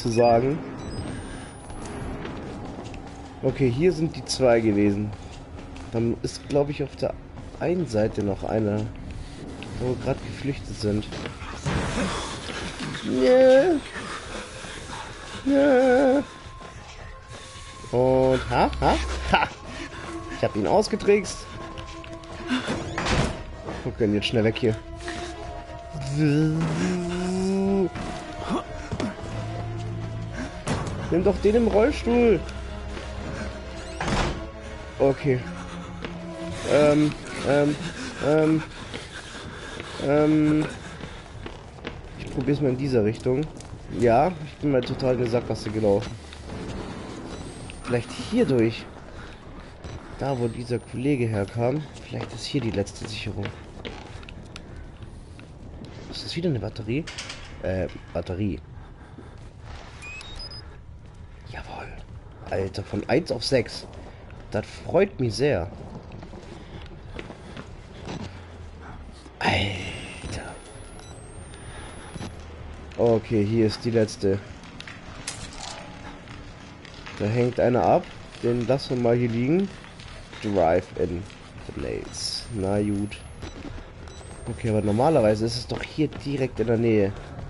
sozusagen. Okay, hier sind die zwei gewesen. Dann ist, glaube ich, auf der einen Seite noch einer, wo wir gerade geflüchtet sind. Ja. Ja. Und ha. Ich habe ihn ausgetrickst. Okay, jetzt schnell weg hier. Nimm doch den im Rollstuhl. Okay. Ich probier's mal in dieser Richtung. Ja, ich bin mal total in der Sackgasse gelaufen. Vielleicht hier durch. Da, wo dieser Kollege herkam. Vielleicht ist hier die letzte Sicherung. Ist das wieder eine Batterie? Batterie. Jawohl. Alter, von 1 auf 6. Das freut mich sehr. Alter. Okay, hier ist die letzte. Da hängt einer ab. Den lassen wir mal hier liegen. Drive in Place. Na gut. Okay, aber normalerweise ist es doch hier direkt in der Nähe.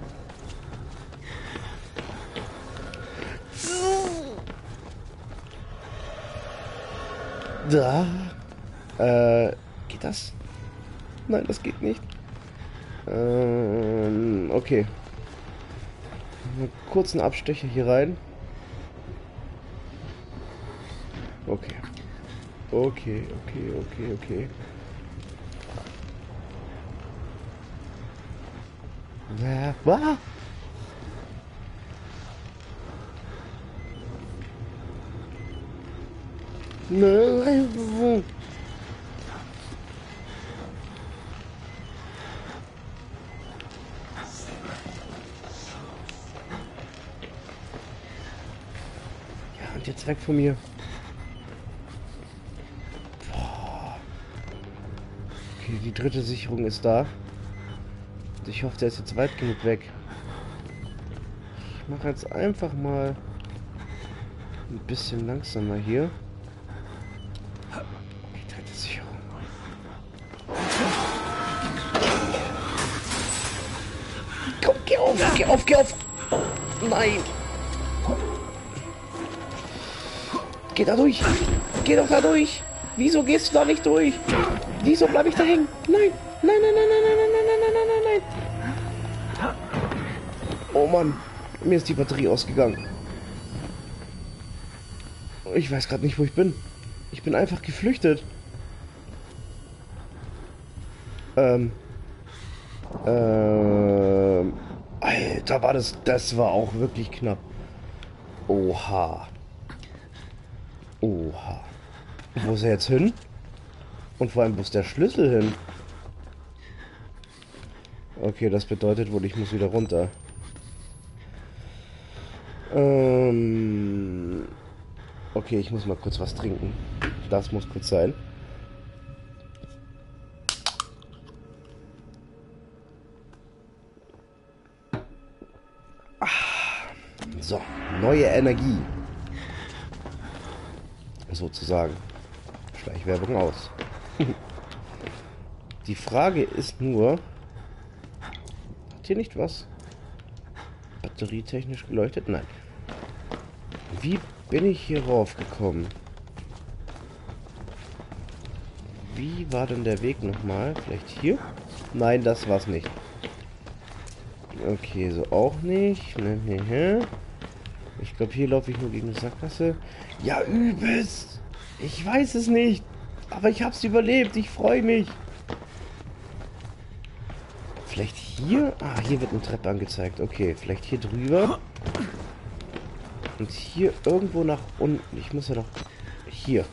Da. Geht das? Nein, das geht nicht. Okay. Einen kurzen Abstecher hier rein. Okay. Okay. Was? Nein. Ja, und jetzt weg von mir. Boah. Okay, die dritte Sicherung ist da. Ich hoffe, der ist jetzt weit genug weg. Ich mache jetzt einfach mal ein bisschen langsamer hier. Die dritte Sicherung. Komm, geh auf! Nein! Geh da durch! Geh doch da durch! Wieso gehst du da nicht durch? Wieso bleib ich da hängen? Nein! Nein! Oh Mann, mir ist die Batterie ausgegangen. Ich weiß gerade nicht, wo ich bin. Ich bin einfach geflüchtet. Alter, das war auch wirklich knapp. Oha. Wo ist er jetzt hin? Und vor allem, wo ist der Schlüssel hin? Okay, das bedeutet wohl, ich muss wieder runter. Okay, ich muss mal kurz was trinken. Das muss kurz sein. So, neue Energie. Sozusagen. Schleichwerbung aus. Die Frage ist nur... Hat hier nicht was batterietechnisch geleuchtet? Nein. Wie bin ich hier raufgekommen? Wie war denn der Weg nochmal? Vielleicht hier? Nein, das war's nicht. Okay, so auch nicht. Ich glaube, hier laufe ich nur gegen eine Sackgasse. Ja, übelst. Ich weiß es nicht. Aber ich hab's überlebt. Ich freue mich. Vielleicht hier? Ah, hier wird eine Treppe angezeigt. Okay, vielleicht hier drüber. Und hier irgendwo nach unten. Ich muss ja noch... Hier.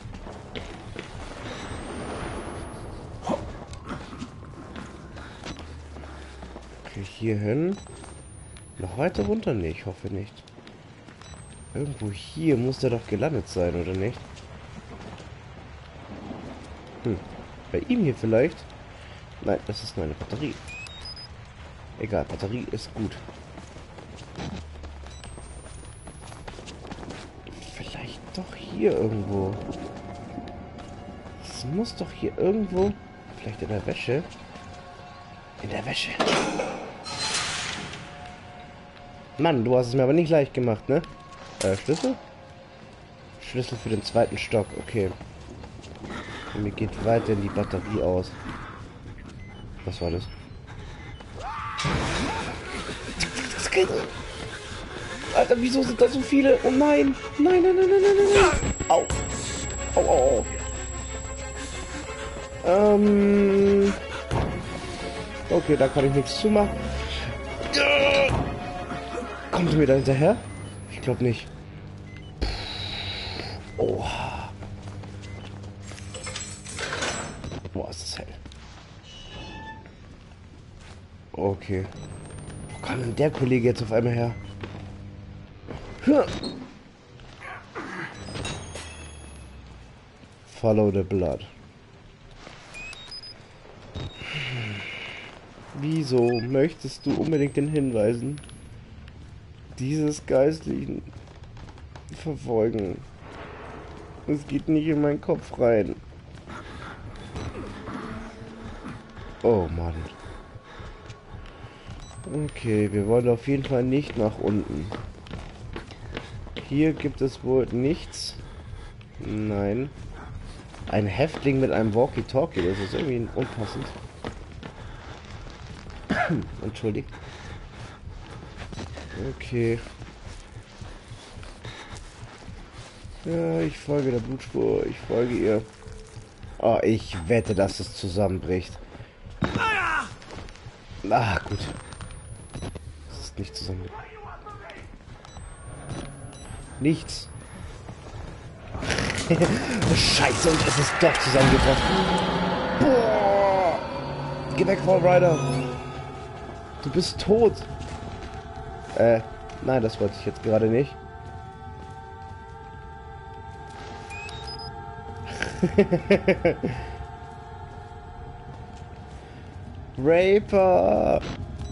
Okay, hier hin. Noch weiter runter? Nee, ich hoffe nicht. Irgendwo hier muss der doch gelandet sein, oder nicht? Bei ihm hier vielleicht? Nein, das ist nur eine Batterie. Egal, Batterie ist gut. hier irgendwo. Es muss doch hier irgendwo... Vielleicht in der Wäsche? In der Wäsche. Mann, du hast es mir aber nicht leicht gemacht, ne? Schlüssel? Schlüssel für den zweiten Stock, okay. Und mir geht weiter die Batterie aus. Was war das? Alter, wieso sind da so viele? Oh nein! Nein, nein, nein, nein, nein, nein! Au! Au, au, au. Okay, da kann ich nichts zu machen. Kommt mir da hinterher? Ich glaube nicht. Oha. Boah, ist das hell. Okay. Wo kam denn der Kollege jetzt auf einmal her? Follow the blood. Wieso möchtest du unbedingt den Hinweisen dieses Geistlichen verfolgen? Es geht nicht in meinen Kopf rein. Oh Mann. Okay, wir wollen auf jeden Fall nicht nach unten. Hier gibt es wohl nichts. Nein. Ein Häftling mit einem Walkie-Talkie, das ist irgendwie unpassend. Entschuldigt. Okay. Ja, ich folge der Blutspur. Ich folge ihr. Oh, ich wette, dass es zusammenbricht. Ah, gut. Es ist nicht zusammen. Nichts. Scheiße, und es ist doch zusammengebrochen. Boah. Geh weg, Fall Rider. Du bist tot. Nein, das wollte ich jetzt gerade nicht. Raper.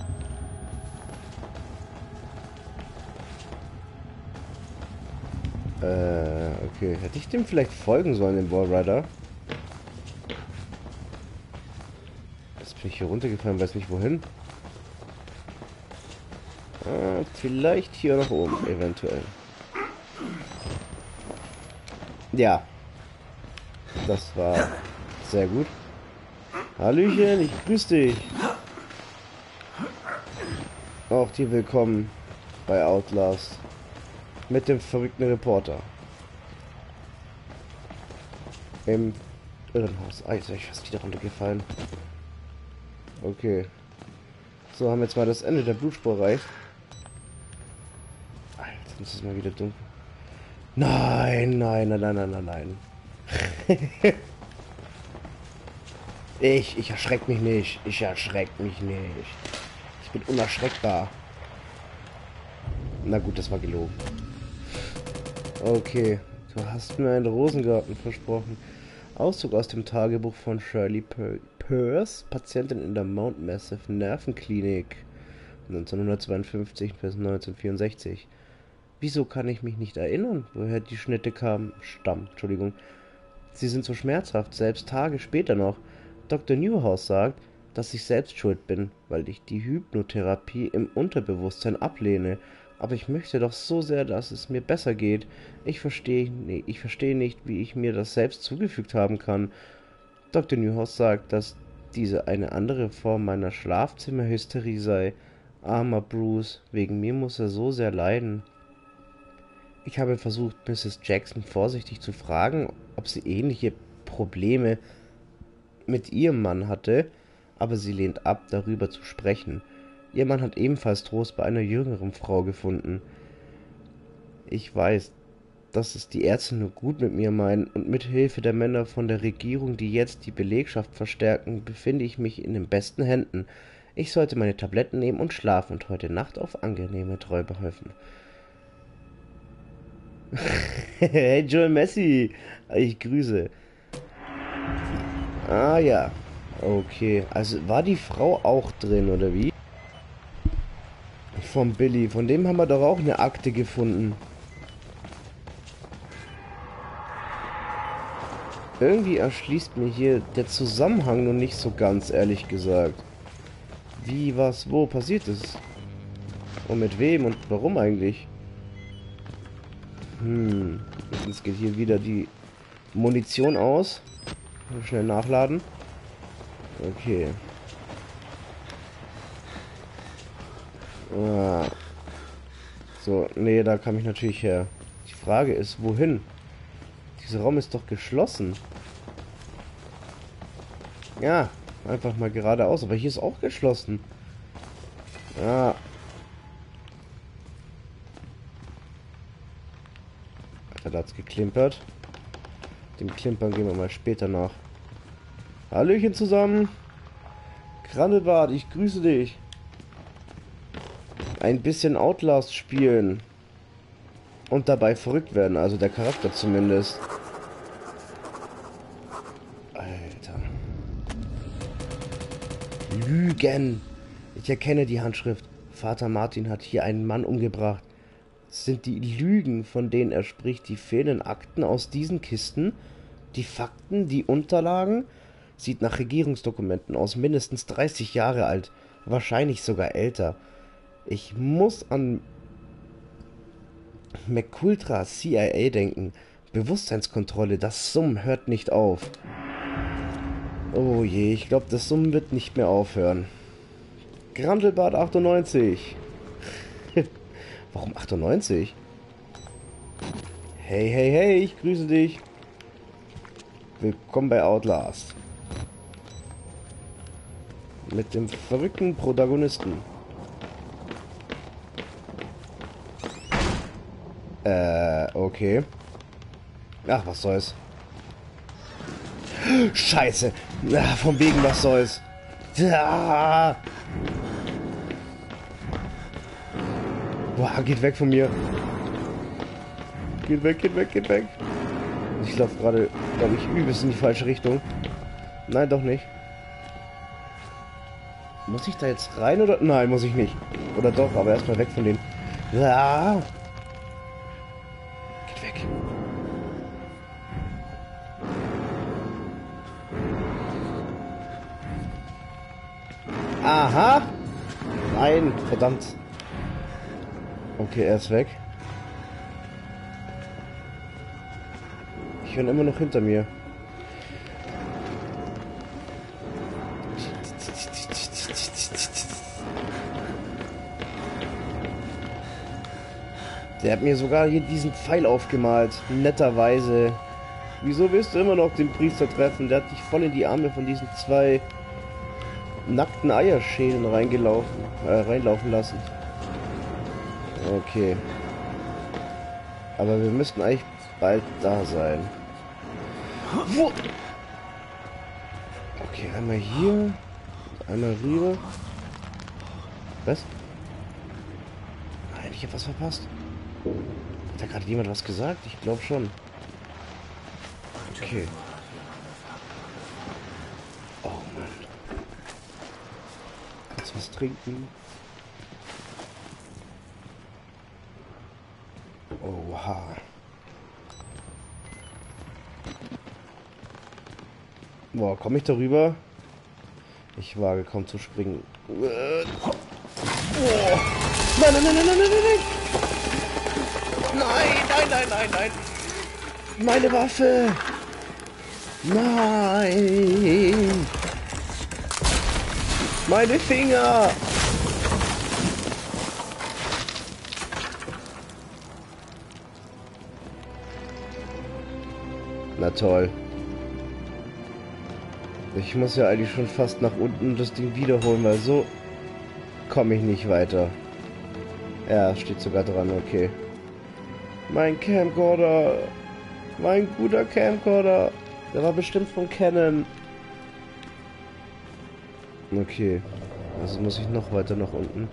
Okay. Hätte ich dem vielleicht folgen sollen, dem Wallrider? Jetzt bin ich hier runtergefallen, weiß nicht wohin. Vielleicht hier nach oben, eventuell. Ja. Das war sehr gut. Hallöchen, ich grüße dich. Auch dir willkommen bei Outlast. Mit dem verrückten Reporter. Im Irrenhaus. Ah, jetzt ist fast wieder runtergefallen. Okay. So, haben wir jetzt mal das Ende der Blutspur erreicht. Jetzt muss es mal wieder dunkel. Nein, nein, nein, nein, nein, nein, nein. Ich erschreck mich nicht. Ich erschreck mich nicht. Ich bin unerschreckbar. Na gut, das war gelogen. Okay, du hast mir einen Rosengarten versprochen. Auszug aus dem Tagebuch von Shirley Peirce, Patientin in der Mount Massive Nervenklinik 1952 bis 1964. Wieso kann ich mich nicht erinnern, woher die Schnitte kamen? Entschuldigung. Sie sind so schmerzhaft, selbst Tage später noch. Dr. Newhouse sagt, dass ich selbst schuld bin, weil ich die Hypnotherapie im Unterbewusstsein ablehne. Aber ich möchte doch so sehr, dass es mir besser geht. Ich verstehe nicht, wie ich mir das selbst zugefügt haben kann. Dr. Newhouse sagt, dass diese eine andere Form meiner Schlafzimmerhysterie sei. Armer Bruce, wegen mir muss er so sehr leiden. Ich habe versucht, Mrs. Jackson vorsichtig zu fragen, ob sie ähnliche Probleme mit ihrem Mann hatte, aber sie lehnt ab, darüber zu sprechen. Ihr Mann hat ebenfalls Trost bei einer jüngeren Frau gefunden. Ich weiß, dass es die Ärzte nur gut mit mir meinen, und mit Hilfe der Männer von der Regierung, die jetzt die Belegschaft verstärken, befinde ich mich in den besten Händen. Ich sollte meine Tabletten nehmen und schlafen und heute Nacht auf angenehme Träume hoffen. Hey Joel Messi, ich grüße. Ah ja, okay. Also war die Frau auch drin, oder wie? Vom Billy, von dem haben wir doch auch eine Akte gefunden. Irgendwie erschließt mir hier der Zusammenhang noch nicht so ganz, ehrlich gesagt. Wie, was, wo passiert ist. Und mit wem und warum eigentlich? Jetzt geht hier wieder die Munition aus. Schnell nachladen. Okay. Ah. So, nee, da kam ich natürlich her. Die Frage ist, wohin? Dieser Raum ist doch geschlossen. Ja, einfach mal geradeaus. Aber hier ist auch geschlossen. Ja. Alter, da hat's geklimpert. Dem Klimpern gehen wir mal später nach. Hallöchen zusammen. Grandelbart, ich grüße dich. Ein bisschen Outlast spielen. Und dabei verrückt werden, also der Charakter zumindest. Alter. Lügen. Ich erkenne die Handschrift. Vater Martin hat hier einen Mann umgebracht. Es sind die Lügen, von denen er spricht, die fehlenden Akten aus diesen Kisten, die Fakten, die Unterlagen. Sieht nach Regierungsdokumenten aus, mindestens 30 Jahre alt, wahrscheinlich sogar älter. Ich muss an McCultra CIA denken. Bewusstseinskontrolle, das Summen hört nicht auf. Oh je, ich glaube, das Summen wird nicht mehr aufhören. Grandelbart 98. Warum 98? Hey, hey, hey, ich grüße dich. Willkommen bei Outlast. Mit dem verrückten Protagonisten. Okay. Ach, was soll's. Scheiße. Ach, von wegen, was soll's. Ah. Boah, geht weg von mir. Geht weg, geht weg, geht weg. Ich laufe gerade, glaube ich, übelst in die falsche Richtung. Nein, doch nicht. Muss ich da jetzt rein oder? Nein, muss ich nicht. Oder doch, aber erstmal weg von denen. Ah. Geht weg. Aha. Nein, verdammt. Okay, er ist weg. Ich bin immer noch hinter mir. Der hat mir sogar hier diesen Pfeil aufgemalt. Netterweise. Wieso willst du immer noch den Priester treffen? Der hat dich voll in die Arme von diesen zwei nackten Eierschälen reinlaufen lassen. Okay. Aber wir müssten eigentlich bald da sein. Wo? Okay, einmal hier. Einmal rüber. Was? Nein, ich habe was verpasst. Hat da gerade jemand was gesagt? Ich glaube schon. Okay. Oh Mann. Kannst was trinken? Oha. Boah, komme ich darüber? Ich wage kaum zu springen. Oh. Nein, nein, nein, nein, nein, nein, nein! Nein, nein, nein, nein, nein! Meine Waffe! Nein! Meine Finger! Na toll. Ich muss ja eigentlich schon fast nach unten das Ding wiederholen, weil so komme ich nicht weiter. Ja, steht sogar dran, okay. Mein Camcorder. Mein guter Camcorder. Der war bestimmt von Canon. Okay. Also muss ich noch weiter nach unten.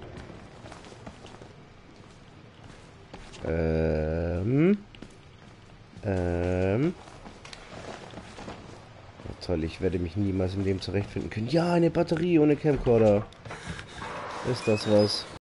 Toll, ich werde mich niemals im Leben zurechtfinden können. Ja, eine Batterie ohne Camcorder. Ist das was?